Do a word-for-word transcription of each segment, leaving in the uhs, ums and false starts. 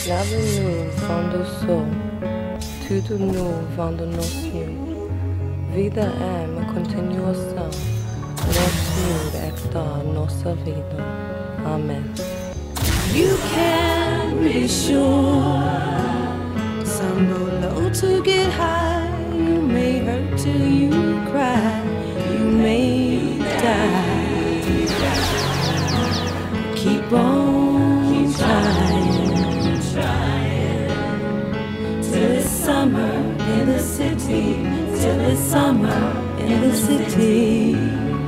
L'avenue van de sol, tudo novo no cielo. Vida é uma continuação, no Senhor é que está a nossa vida. Amém. You can be sure some go low to get high. You may hurt till you cry. You may die. Keep on trying, till it's summer in the city. Till it's summer in the city.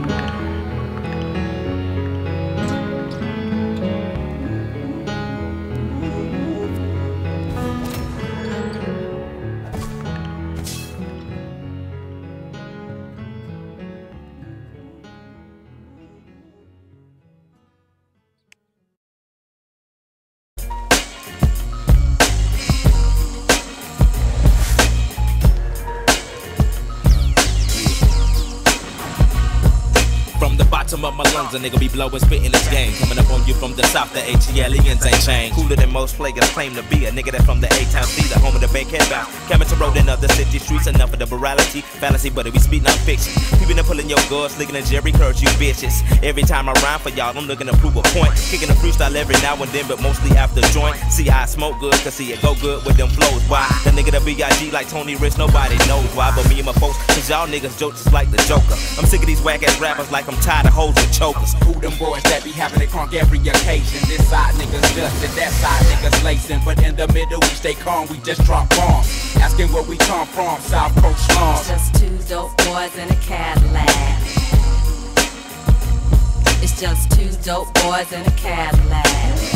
Of my lungs, a nigga be blowing, spitting this game. Coming up on you from the south, the A T L Ians ain't changed. Cooler than most players claim to be. A nigga that from the A-Town C, the home of the bank headbound. Coming to road in other city streets, enough of the morality, fallacy, but it be speed non-fiction. People that pulling your guards, licking a Jerry Curls, you bitches. Every time I rhyme for y'all, I'm looking to prove a point. Kicking a freestyle every now and then, but mostly after joint. See, I smoke good, cause see it go good with them flows. Why? The nigga that B I G like Tony Rich, nobody knows why, but me and my folks, cause y'all niggas joke just like the Joker. I'm sick of these whack-ass rappers like I'm tired of hoes with chokers. Who them boys that be having it crunk every occasion? This side niggas dustin', that side niggas lacing. But in the middle we stay calm, we just drop bombs. Asking where we come from, South Coast slums. Just two dope boys in a Cadillac. It's just two dope boys in a Cadillac.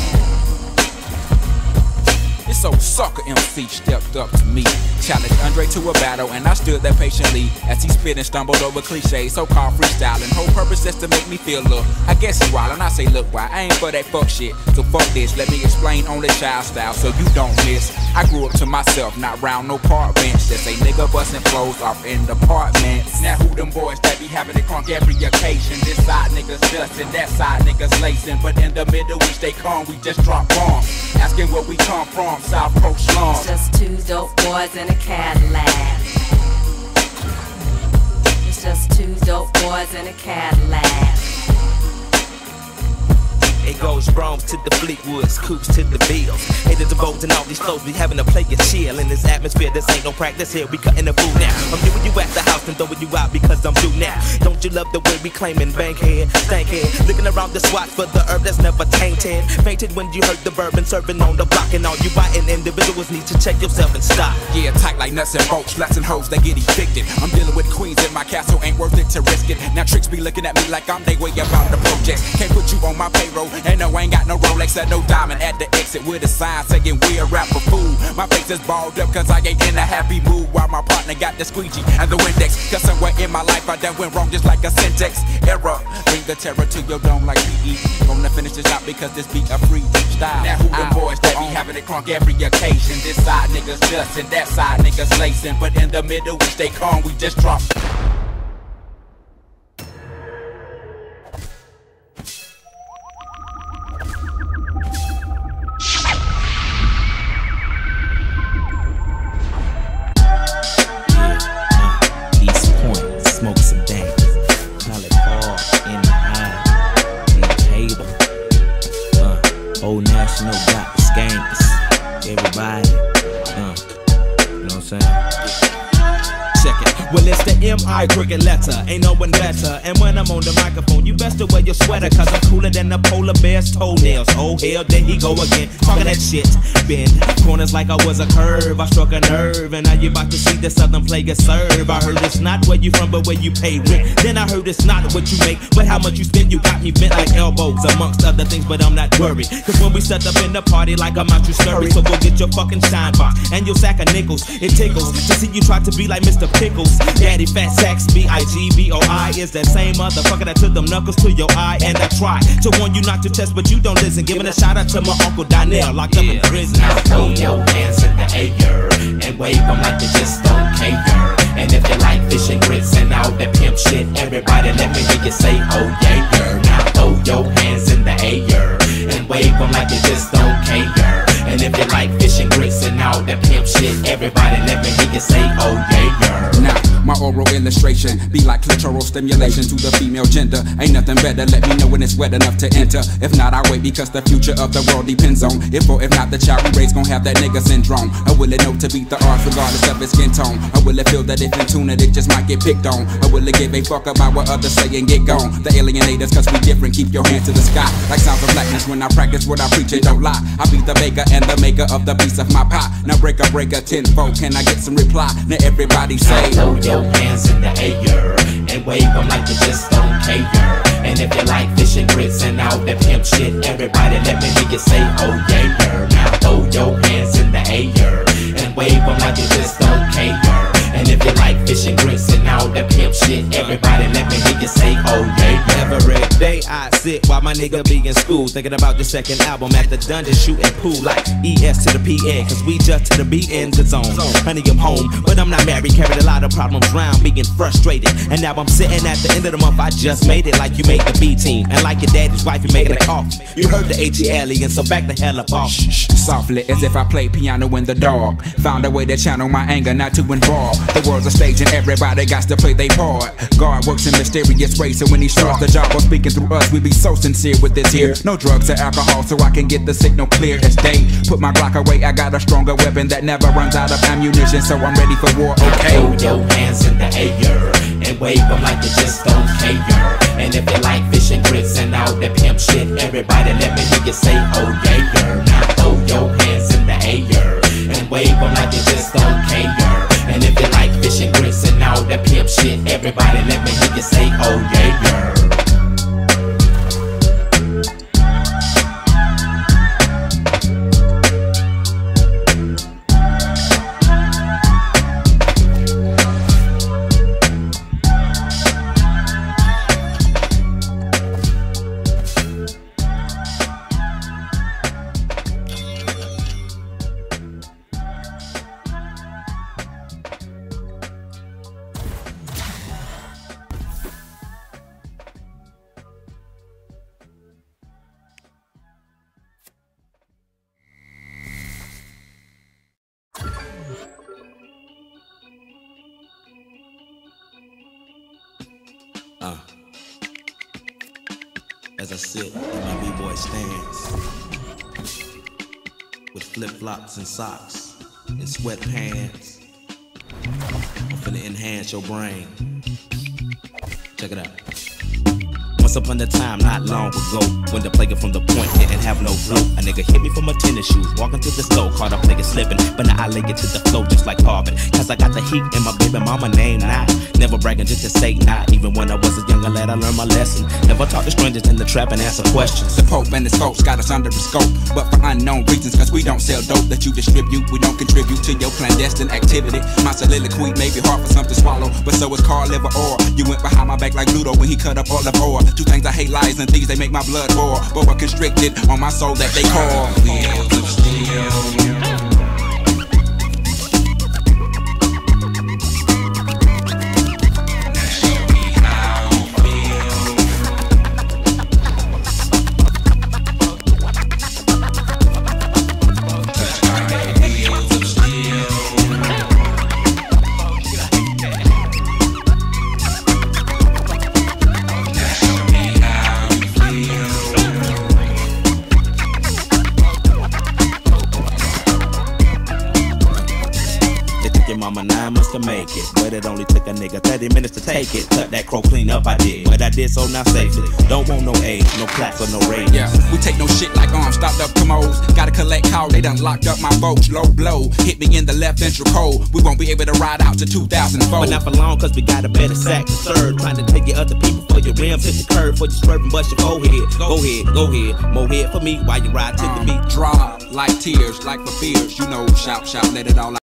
This old sucker M C stepped up to me, challenged Andre to a battle, and I stood there patiently as he spit and stumbled over cliches, so-called freestyling. Whole purpose is to make me feel look. I guess he wild, and I say look why I ain't for that fuck shit. So fuck this, let me explain only child style so you don't miss. I grew up to myself, not round no park bench. That's a nigga busting flows off in the apartments. Now who them boys that be having it crunk every occasion? This side niggas dustin', that side niggas lacing. But in the middle we stay calm, we just drop bombs. Asking where we come from, South Coast slums. Just two dope boys in a Cadillac. It's just two dope boys in a Cadillac. It goes Broms to the Fleetwoods, Coops to the Beatles. Haters the boats and all these flows, we having a play a chill in this atmosphere. This ain't no practice here, we cutting the food now. I'm doing you at the house and throwing you out because I'm due now. Don't you love the way we claiming bankhead, stankhead? Looking around the swat for the herb that's never tainted. Fainted when you heard the bourbon serving on the block, and all you biting individuals need to check yourself and stop. Yeah, tight like nuts and bolts, sluts and hoes, they get evicted. I'm dealing with queens in my castle, ain't worth it to risk it. Now tricks be looking at me like I'm they way about the projects. Can't put you on my payroll. And no, I ain't got no Rolex or no diamond at the exit with a sign saying we're a rapper fool. My face is balled up cause I ain't in a happy mood, while my partner got the squeegee and the Windex. Cause somewhere in my life I done went wrong just like a syntax error. Bring the terror to your dome like P E. Gonna finish this out because this beat a free style. Now who them boys that be having it crunk every occasion? This side niggas dustin', that side niggas lacing. But in the middle we stay calm, we just drop. Old National got the skanks. Everybody, uh, you know what I'm saying? Check it. Well, it's the M I cricket letter, ain't no one better. And when I'm on the microphone, you best to wear your sweater, cause I'm cooler than the polar bear's toenails. Oh hell, there he go again, talking that shit. Bend corners like I was a curve, I struck a nerve, and now you about to see the southern player serve. I heard it's not where you from, but where you pay rent. Then I heard it's not what you make, but how much you spend. You got me bent like elbows, amongst other things, but I'm not worried. Cause when we set up in the party like I'm out, you scurry. So go get your fucking shine box and your sack of nickels. It tickles to see you try to be like Mister Pickles. Daddy Fat Sacks, B I G B O I is that same motherfucker that took them knuckles to your eye. And I try to warn you not to test, but you don't listen. Giving a shout out to my Uncle Donnell, locked up in prison. Now throw your hands in the air and wave them like you just don't care. And if you like fish and grits and all that pimp shit, everybody let me hear you say, oh yeah, yeah. Now throw your hands in the air and wave them like you just don't care. And if you like fish and grits and all that pimp shit, everybody let me hear you say, oh yeah, yeah. Now, my oral illustration be like clitoral stimulation to the female gender. Ain't nothing better, let me know when it's wet enough to enter. If not, I wait because the future of the world depends on if or if not the child we raise gon' have that nigga syndrome. Or will it know to beat the odds regardless of its skin tone? Or will it feel that if in tune it, it just might get picked on? Or will it give a fuck about what others say and get gone? The alienators, cause we different, keep your hand to the sky. Like sounds of blackness when I practice what I preach, it don't lie. I be the baker and the maker of the piece of my pie. Now break a break a tenfold, can I get some reply? Now everybody say, throw your hands in the air and wave them like you just don't care. And if you like fish and grits and all that pimp shit, everybody let me hear you say, oh yeah, yeah. Now throw your hands in the air and wave them like you just don't care. And if you like fish and grits and all that pimp shit, everybody let me hear you say, oh yeah, yeah. Every day I sit while my nigga be in school, thinking about the second album at the dungeon, shooting pool like E S to the P N, cause we just to the B in the zone. Honey, I'm home, but I'm not married, carried a lot of problems round, being frustrated. And now I'm sitting at the end of the month, I just made it like you made the B team. And like your daddy's wife, you making a coffee. You heard the H E alien, so back the hell up off. Shh, shh, softly, as if I played piano in the dark. Found a way to channel my anger, not to involve. The world's a stage and everybody got to play their part. God works in mysterious ways, so when he starts the job of speaking through us, we be so sincere with this here. No drugs or alcohol, so I can get the signal clear as day. Put my Glock away, I got a stronger weapon that never runs out of ammunition, so I'm ready for war, okay? Throw your hands in the air and wave them like you just don't care. And if you like fish and grits and all that pimp shit, everybody let me hear you say, oh yeah, yeah. Now throw your hands in the air and wave them like you just don't care. And if you like fish and grits and all that pimp shit, everybody let me hear you say, oh yeah, yeah. Uh, as I sit in my b-boy stance with flip-flops and socks and sweatpants, I'm finna enhance your brain. Check it out. Once upon a time, not long ago, when the player from the point didn't have no flow, a nigga hit me for my tennis shoes, walking to the store, caught up nigga slipping, but now I lay it to the flow just like Harvard, cause I got the heat and my baby mama name now. Never bragging just to say not, even when I was a younger lad I learned my lesson. Never talk to strangers in the trap and answer questions. The Pope and his folks got us under the scope, but for unknown reasons, cause we don't sell dope that you distribute. We don't contribute to your clandestine activity. My soliloquy may be hard for some to swallow, but so is Carl Liver Or. You went behind my back like Ludo when he cut up all of ore. Two things I hate, lies and thieves, they make my blood boil. But we're constricted on my soul that they call wheels of steel. Mama nine months to make it, but it only took a nigga thirty minutes to take it. Cut that crow clean up, I did, but I did so now safely. Don't want no aid, no plaques or no ratings. Yeah, we take no shit like arms stopped up commodes. Gotta collect call, they done locked up my boats. Low blow, hit me in the left ventral cold. We won't be able to ride out to two thousand four. But not for long, cause we got a better sack to serve. Trying to take your other people for your rims, hit the curve for you swerving, bust your forehead. Go ahead, go ahead, more head for me while you ride to the beat. Draw like tears, like for fears, you know, shout, shout, let it all out.